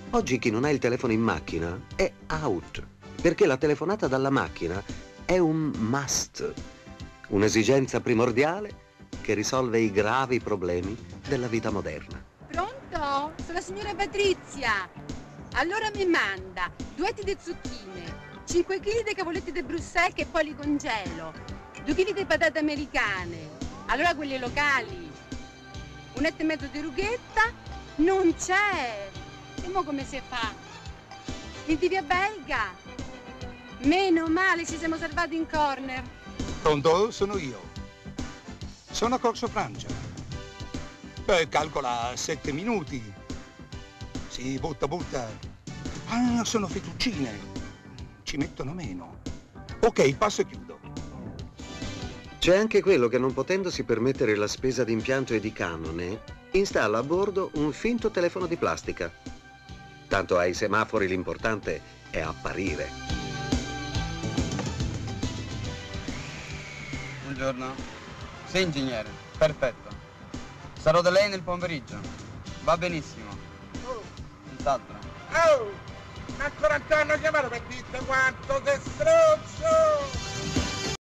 Oggi chi non ha il telefono in macchina è out, perché la telefonata dalla macchina è un must, un'esigenza primordiale che risolve i gravi problemi della vita moderna. Pronto? Sono la signora Patrizia. Allora mi manda 2 etti di zucchine, 5 kg di cavoletti di Bruxelles che poi li congelo, 2 kg di patate americane, allora quelle locali, 1 etto e mezzo di rughetta, non c'è. E mo come si fa? Il di via belga? Meno male, ci siamo salvati in corner. Pronto? Sono io. Sono a Corso Francia. Calcola 7 minuti. Sì, butta. Ah, sono fettuccine. Ci mettono meno. Ok, passo e chiudo. C'è anche quello che, non potendosi permettere la spesa d'impianto e di canone, installa a bordo un finto telefono di plastica. Tanto ai semafori l'importante è apparire. Buongiorno. Sì, ingegnere. Perfetto. Sarò da lei nel pomeriggio. Va benissimo. Senz'altro. Oh! Ma ancora hanno chiamato per dirti quanto sei stronzo!